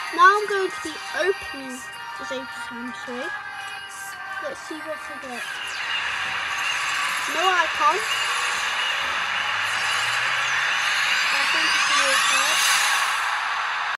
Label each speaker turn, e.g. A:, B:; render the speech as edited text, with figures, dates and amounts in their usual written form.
A: Now I'm going to be opening the Zeta Sanctuary. Let's see what I get. No icon.